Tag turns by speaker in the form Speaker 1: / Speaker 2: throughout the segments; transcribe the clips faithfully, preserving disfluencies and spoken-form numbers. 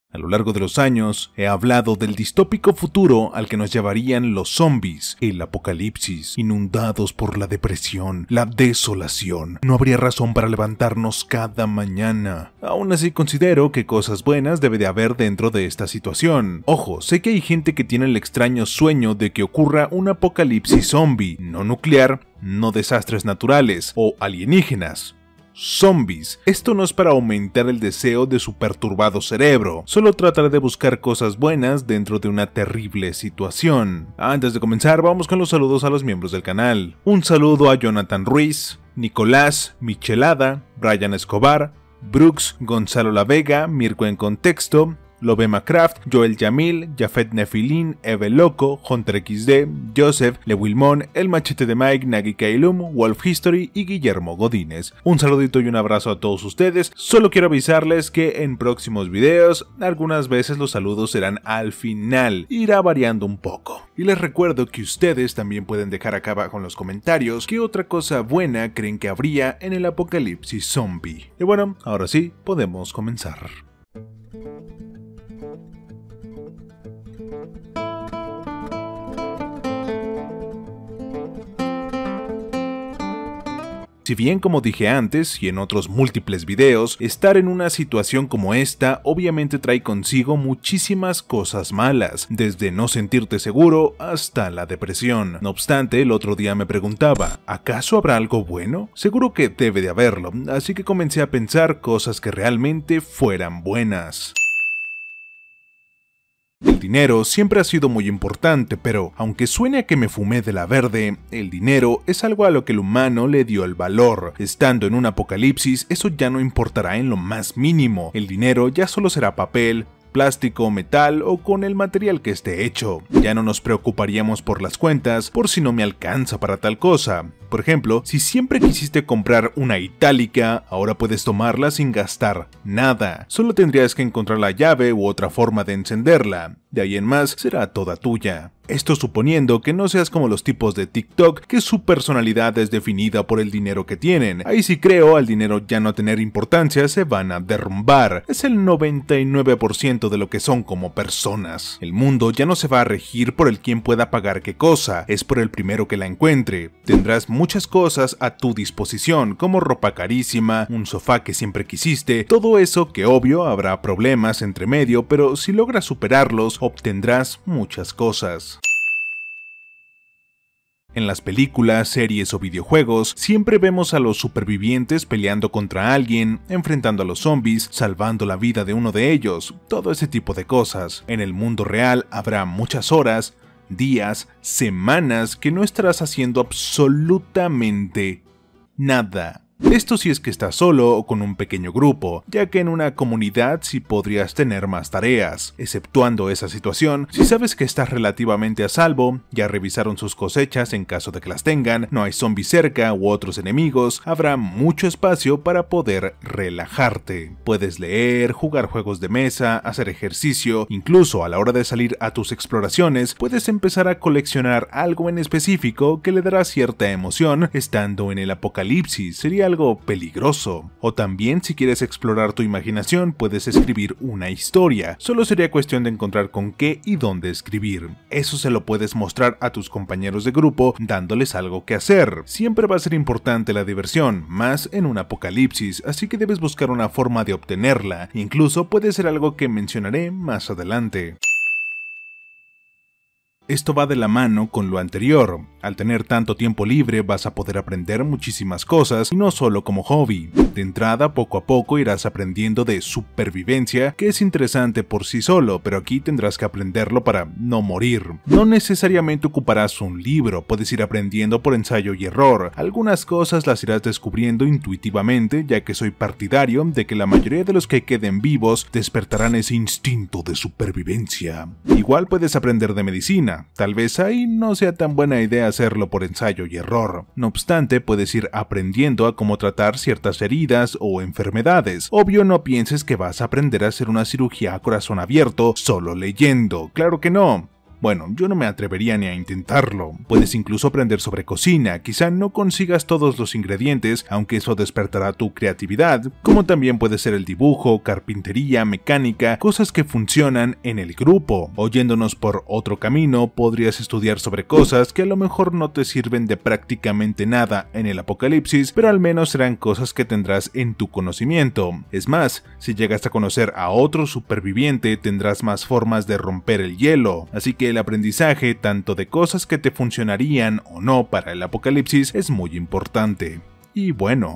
Speaker 1: A lo largo de los años, he hablado del distópico futuro al que nos llevarían los zombies, el apocalipsis, inundados por la depresión, la desolación. No habría razón para levantarnos cada mañana. Aún así considero que cosas buenas debe de haber dentro de esta situación. Ojo, sé que hay gente que tiene el extraño sueño de que ocurra un apocalipsis zombie, no nuclear, no desastres naturales o alienígenas. Zombies. Esto no es para aumentar el deseo de su perturbado cerebro, solo tratar de buscar cosas buenas dentro de una terrible situación. Antes de comenzar, vamos con los saludos a los miembros del canal. Un saludo a Jonathan Ruiz, Nicolás, Michelada, Brian Escobar, Brooks, Gonzalo La Vega, Mirko en Contexto, Lobema Craft, Joel Yamil, Jafet Nefilín, Eve Loco, Hunter equis de, Joseph, Le Wilmón, El Machete de Mike, Nagi Kailum, Wolf History y Guillermo Godínez. Un saludito y un abrazo a todos ustedes. Solo quiero avisarles que en próximos videos, algunas veces los saludos serán al final, irá variando un poco. Y les recuerdo que ustedes también pueden dejar acá abajo en los comentarios qué otra cosa buena creen que habría en el apocalipsis zombie. Y bueno, ahora sí, podemos comenzar. Si bien, como dije antes y en otros múltiples videos, estar en una situación como esta obviamente trae consigo muchísimas cosas malas, desde no sentirte seguro hasta la depresión. No obstante, el otro día me preguntaba, ¿acaso habrá algo bueno? Seguro que debe de haberlo, así que comencé a pensar cosas que realmente fueran buenas. El dinero siempre ha sido muy importante, pero aunque suene a que me fumé de la verde, el dinero es algo a lo que el humano le dio el valor. Estando en un apocalipsis, eso ya no importará en lo más mínimo. El dinero ya solo será papel, plástico, metal o con el material que esté hecho. Ya no nos preocuparíamos por las cuentas, por si no me alcanza para tal cosa. Por ejemplo, si siempre quisiste comprar una itálica, ahora puedes tomarla sin gastar nada. Solo tendrías que encontrar la llave u otra forma de encenderla. De ahí en más, será toda tuya. Esto suponiendo que no seas como los tipos de TikTok que su personalidad es definida por el dinero que tienen. Ahí sí creo, al dinero ya no tener importancia, se van a derrumbar. Es el noventa y nueve por ciento de lo que son como personas. El mundo ya no se va a regir por el quien pueda pagar qué cosa, es por el primero que la encuentre. Tendrás muchas cosas a tu disposición, como ropa carísima, un sofá que siempre quisiste, todo eso que obvio habrá problemas entre medio, pero si logras superarlos, obtendrás muchas cosas. En las películas, series o videojuegos, siempre vemos a los supervivientes peleando contra alguien, enfrentando a los zombies, salvando la vida de uno de ellos, todo ese tipo de cosas. En el mundo real habrá muchas horas, días, semanas que no estarás haciendo absolutamente nada. Esto si es que estás solo o con un pequeño grupo, ya que en una comunidad sí podrías tener más tareas. Exceptuando esa situación, si sabes que estás relativamente a salvo, ya revisaron sus cosechas en caso de que las tengan, no hay zombies cerca u otros enemigos, habrá mucho espacio para poder relajarte. Puedes leer, jugar juegos de mesa, hacer ejercicio, incluso a la hora de salir a tus exploraciones, puedes empezar a coleccionar algo en específico que le dará cierta emoción estando en el apocalipsis. Sería algo peligroso. O también, si quieres explorar tu imaginación, puedes escribir una historia. Solo sería cuestión de encontrar con qué y dónde escribir. Eso se lo puedes mostrar a tus compañeros de grupo dándoles algo que hacer. Siempre va a ser importante la diversión, más en un apocalipsis, así que debes buscar una forma de obtenerla. Incluso puede ser algo que mencionaré más adelante. Esto va de la mano con lo anterior. Al tener tanto tiempo libre vas a poder aprender muchísimas cosas y no solo como hobby. De entrada, poco a poco irás aprendiendo de supervivencia, que es interesante por sí solo, pero aquí tendrás que aprenderlo para no morir. No necesariamente ocuparás un libro, puedes ir aprendiendo por ensayo y error. Algunas cosas las irás descubriendo intuitivamente, ya que soy partidario de que la mayoría de los que queden vivos despertarán ese instinto de supervivencia. Igual puedes aprender de medicina. Tal vez ahí no sea tan buena idea hacerlo por ensayo y error. No obstante, puedes ir aprendiendo a cómo tratar ciertas heridas o enfermedades. Obvio, no pienses que vas a aprender a hacer una cirugía a corazón abierto solo leyendo. Claro que no. Bueno, yo no me atrevería ni a intentarlo. Puedes incluso aprender sobre cocina, quizá no consigas todos los ingredientes, aunque eso despertará tu creatividad, como también puede ser el dibujo, carpintería, mecánica, cosas que funcionan en el grupo. Oyéndonos por otro camino, podrías estudiar sobre cosas que a lo mejor no te sirven de prácticamente nada en el apocalipsis, pero al menos serán cosas que tendrás en tu conocimiento. Es más, si llegas a conocer a otro superviviente, tendrás más formas de romper el hielo. Así que el aprendizaje, tanto de cosas que te funcionarían o no para el apocalipsis, es muy importante. Y bueno,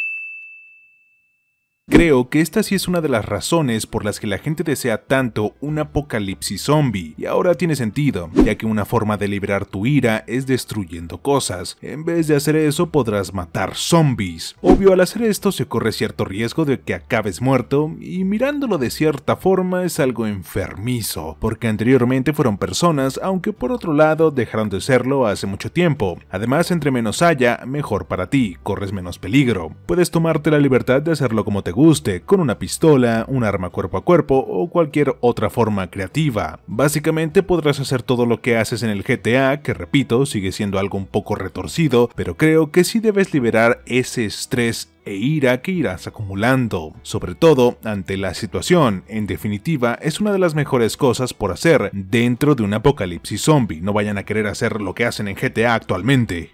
Speaker 1: creo que esta sí es una de las razones por las que la gente desea tanto un apocalipsis zombie, y ahora tiene sentido, ya que una forma de liberar tu ira es destruyendo cosas. En vez de hacer eso, podrás matar zombies. Obvio, al hacer esto se corre cierto riesgo de que acabes muerto, y mirándolo de cierta forma es algo enfermizo, porque anteriormente fueron personas, aunque por otro lado dejaron de serlo hace mucho tiempo. Además, entre menos haya, mejor para ti, corres menos peligro. Puedes tomarte la libertad de hacerlo como te guste, con una pistola, un arma cuerpo a cuerpo o cualquier otra forma creativa. Básicamente podrás hacer todo lo que haces en el G T A, que repito, sigue siendo algo un poco retorcido, pero creo que sí debes liberar ese estrés e ira que irás acumulando, sobre todo ante la situación. En definitiva, es una de las mejores cosas por hacer dentro de un apocalipsis zombie. No vayan a querer hacer lo que hacen en G T A actualmente.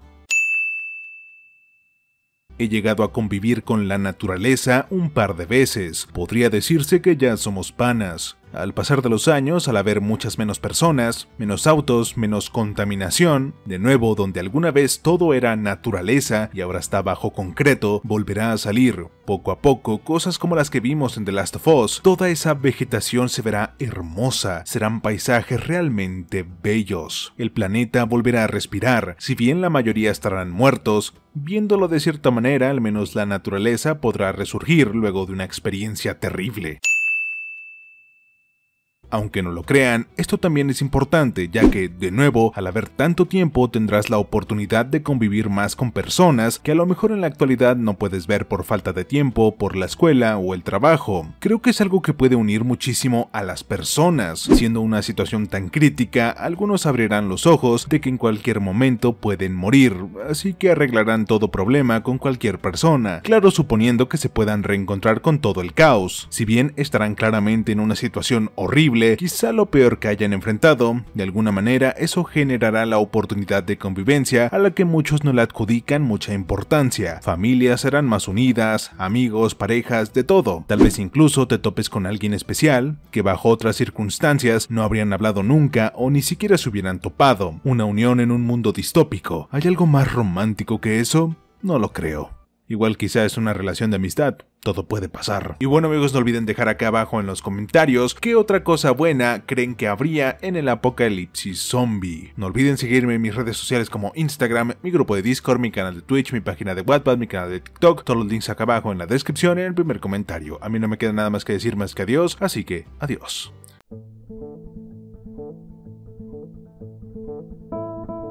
Speaker 1: He llegado a convivir con la naturaleza un par de veces. Podría decirse que ya somos panas. Al pasar de los años, al haber muchas menos personas, menos autos, menos contaminación, de nuevo donde alguna vez todo era naturaleza y ahora está bajo concreto, volverá a salir. Poco a poco, cosas como las que vimos en The Last of Us, toda esa vegetación se verá hermosa, serán paisajes realmente bellos. El planeta volverá a respirar, si bien la mayoría estarán muertos, viéndolo de cierta manera, al menos la naturaleza podrá resurgir luego de una experiencia terrible. Aunque no lo crean, esto también es importante, ya que, de nuevo, al haber tanto tiempo tendrás la oportunidad de convivir más con personas que a lo mejor en la actualidad no puedes ver por falta de tiempo, por la escuela o el trabajo. Creo que es algo que puede unir muchísimo a las personas. Siendo una situación tan crítica, algunos abrirán los ojos de que en cualquier momento pueden morir, así que arreglarán todo problema con cualquier persona, claro, suponiendo que se puedan reencontrar con todo el caos. Si bien estarán claramente en una situación horrible, quizá lo peor que hayan enfrentado, de alguna manera eso generará la oportunidad de convivencia a la que muchos no le adjudican mucha importancia. Familias serán más unidas, amigos, parejas, de todo. Tal vez incluso te topes con alguien especial, que bajo otras circunstancias no habrían hablado nunca o ni siquiera se hubieran topado. Una unión en un mundo distópico. ¿Hay algo más romántico que eso? No lo creo. Igual quizá es una relación de amistad, todo puede pasar. Y bueno amigos, no olviden dejar acá abajo en los comentarios qué otra cosa buena creen que habría en el apocalipsis zombie. No olviden seguirme en mis redes sociales como Instagram, mi grupo de Discord, mi canal de Twitch, mi página de Wattpad, mi canal de TikTok, todos los links acá abajo en la descripción y en el primer comentario. A mí no me queda nada más que decir más que adiós, así que adiós.